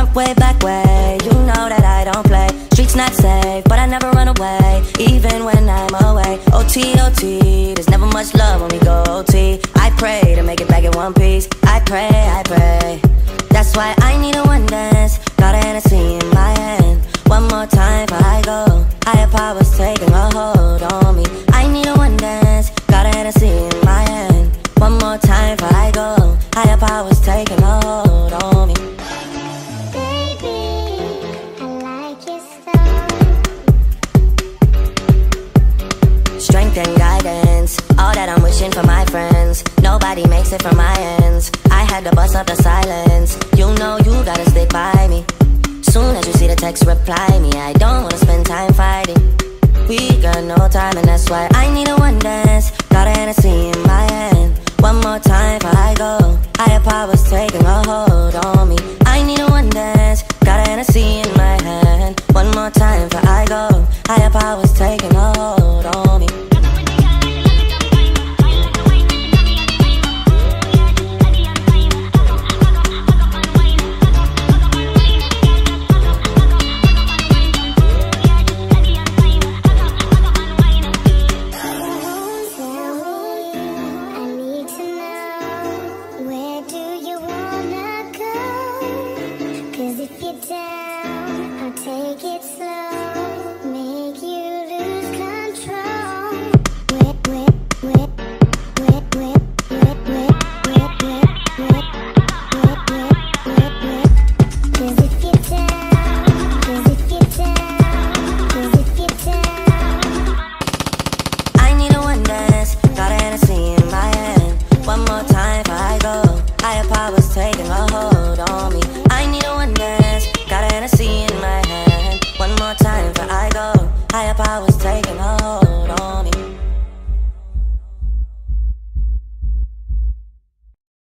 way, back way. You know that I don't play. Streets not safe, but I never run away, even when I'm away. OT, OT, there's never much love when we go OT. I pray to make it back in one piece. I pray, I pray. That's why I need a one dance. Got a Hennessy in my hand. One more time before I go. Higher powers taking a hold on me. I need a one dance. Got a Hennessy in my hand. One more time before I go. Higher powers taking a hold on me. Strength and guidance, all that I'm wishing for my friends. Nobody makes it from my ends. I had to bust up the silence. You know you gotta stick by me. Soon as you see the text, reply me. I don't wanna spend time fighting. We got no time and that's why I need a one dance. Got a Hennessy in my hand. One more time before I go. Higher powers taking a hold on me. I need a one dance. Got a Hennessy in my hand. One more time before I go. Higher powers taking a hold on me.